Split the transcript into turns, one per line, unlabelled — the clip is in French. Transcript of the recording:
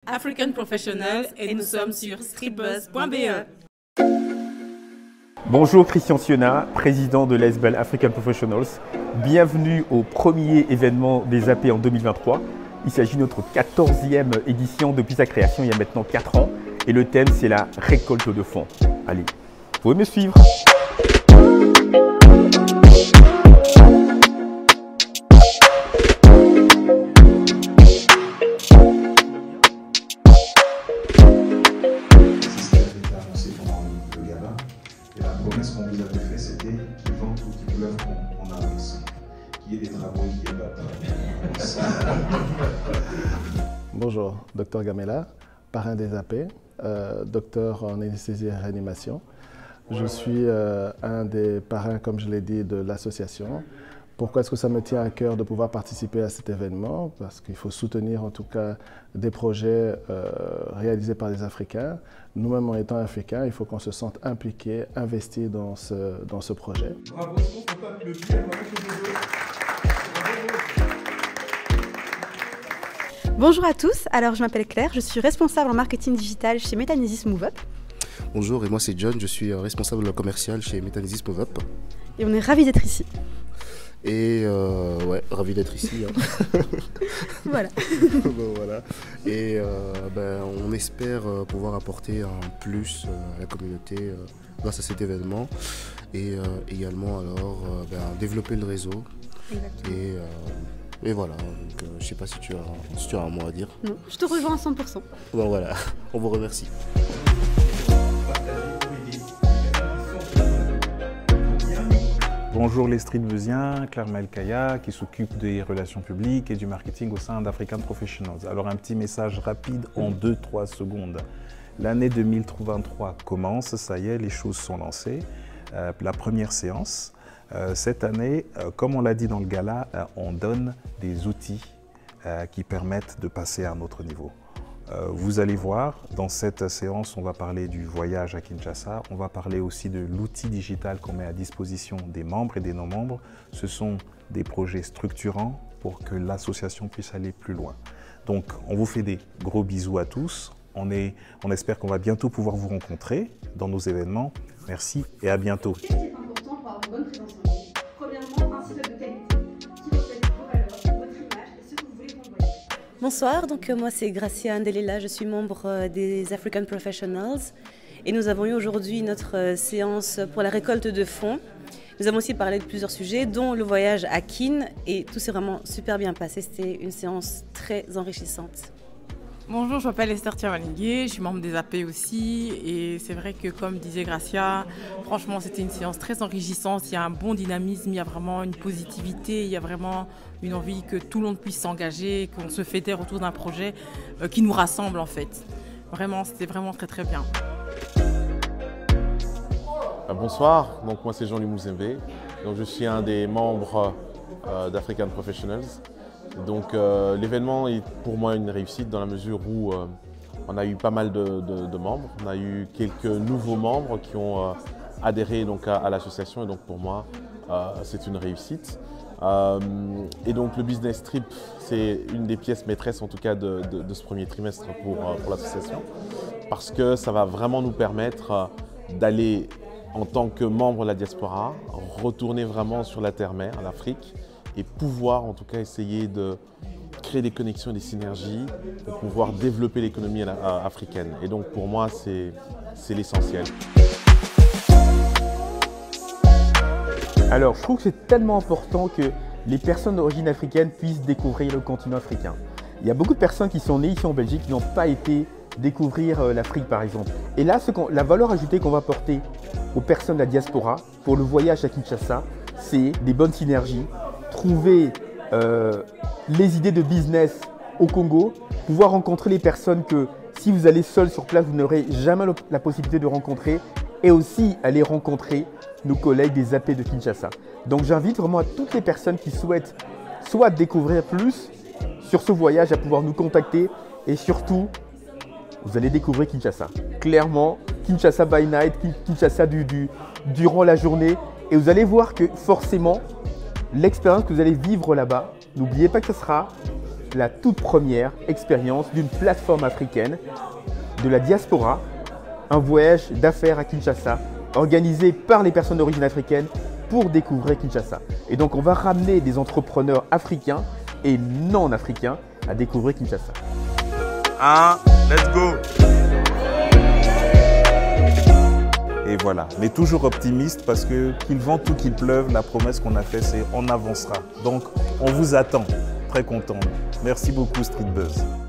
African Professionals et nous sommes sur streetbuzz.be.
Bonjour, Christian Siona, président de l'ASBL African Professionals. Bienvenue au premier événement des AP en 2023. Il s'agit de notre 14e édition depuis sa création il y a maintenant 4 ans. Et le thème, c'est la récolte de fonds. Allez, vous pouvez me suivre.
Et la promesse qu'on vous avait faite, c'était qu'il vente ou qu'il pleuve, on avance. Qu'il y ait des travaux, qu'il y ait pas de travaux.
Bonjour, Dr Gamela, parrain des AP, docteur en anesthésie et réanimation. Je suis un des parrains, comme je l'ai dit, de l'association. Pourquoi est-ce que ça me tient à cœur de pouvoir participer à cet événement? Parce qu'il faut soutenir en tout cas des projets réalisés par les Africains. Nous-mêmes en étant Africains, il faut qu'on se sente impliqués, investis dans ce projet.
Bravo, on peut pas applaudir,
Bonjour à tous, alors je m'appelle Claire, je suis responsable en marketing digital chez Metanesis MoveUp.
Bonjour, et moi c'est John, je suis responsable commercial chez Metanesis MoveUp.
Et on est ravis d'être ici.
Et ouais, ravi d'être ici. Hein.
Voilà.
Bon, voilà. Et on espère pouvoir apporter un plus à la communauté grâce à cet événement. Et également alors développer le réseau.
Exactement.
Et voilà, donc, je ne sais pas si tu as un mot à dire.
Non, je te rejoins à 100%.
Bon voilà, on vous remercie.
Bonjour les streetbuzziens, Claire Melkaya qui s'occupe des relations publiques et du marketing au sein d'African Professionals. Alors un petit message rapide en 2-3 secondes. L'année 2023 commence, ça y est, les choses sont lancées. La première séance. Cette année, comme on l'a dit dans le gala, on donne des outils qui permettent de passer à un autre niveau. Vous allez voir, dans cette séance, on va parler du voyage à Kinshasa, on va parler aussi de l'outil digital qu'on met à disposition des membres et des non-membres. Ce sont des projets structurants pour que l'association puisse aller plus loin. Donc, on vous fait des gros bisous à tous. On espère qu'on va bientôt pouvoir vous rencontrer dans nos événements. Merci et à bientôt.
Qu'est-ce qui est important pour avoir une bonne présence en ligne? Premièrement, un site web de qualité qui reflète vos valeurs, votre image et ce que vous voulez renvoyer.
Bonsoir, donc moi c'est Gracia Andelela, je suis membre des African Professionals et nous avons eu aujourd'hui notre séance pour la récolte de fonds. Nous avons aussi parlé de plusieurs sujets dont le voyage à Kin et tout s'est vraiment super bien passé, c'était une séance très enrichissante.
Bonjour, je m'appelle Esther Tiamalingé, je suis membre des AP aussi et c'est vrai que comme disait Gracia, franchement c'était une séance très enrichissante, il y a un bon dynamisme, il y a vraiment une positivité, il y a vraiment une envie que tout le monde puisse s'engager, qu'on se fédère autour d'un projet qui nous rassemble en fait. Vraiment, c'était vraiment très très bien.
Bonsoir, donc moi c'est Jean-Louis Mouzembe, donc je suis un des membres d'African Professionals. Donc l'événement est pour moi une réussite dans la mesure où on a eu pas mal de membres, on a eu quelques nouveaux membres qui ont adhéré donc, à l'association et donc pour moi c'est une réussite. Et donc le business trip c'est une des pièces maîtresses en tout cas de ce premier trimestre pour l'association parce que ça va vraiment nous permettre d'aller en tant que membre de la diaspora retourner vraiment sur la terre-mère, en Afrique, et pouvoir en tout cas essayer de créer des connexions et des synergies pour pouvoir développer l'économie africaine. Et donc pour moi, c'est l'essentiel.
Alors, je trouve que c'est tellement important que les personnes d'origine africaine puissent découvrir le continent africain. Il y a beaucoup de personnes qui sont nées ici en Belgique qui n'ont pas été découvrir l'Afrique par exemple. Et là, la valeur ajoutée qu'on va porter aux personnes de la diaspora pour le voyage à Kinshasa, c'est des bonnes synergies, trouver les idées de business au Congo, pouvoir rencontrer les personnes que si vous allez seul sur place, vous n'aurez jamais la possibilité de rencontrer et aussi aller rencontrer nos collègues des AP de Kinshasa. Donc j'invite vraiment à toutes les personnes qui souhaitent soit découvrir plus sur ce voyage à pouvoir nous contacter et surtout, vous allez découvrir Kinshasa. Clairement, Kinshasa by night, Kinshasa durant la journée et vous allez voir que forcément, l'expérience que vous allez vivre là-bas, n'oubliez pas que ce sera la toute première expérience d'une plateforme africaine de la diaspora, un voyage d'affaires à Kinshasa, organisé par les personnes d'origine africaine pour découvrir Kinshasa. Et donc on va ramener des entrepreneurs africains et non africains à découvrir Kinshasa.
Let's go! Et voilà, mais toujours optimiste parce que qu'il vente ou qu'il pleuve, la promesse qu'on a faite, c'est on avancera. Donc on vous attend, très content. Merci beaucoup Street Buzz.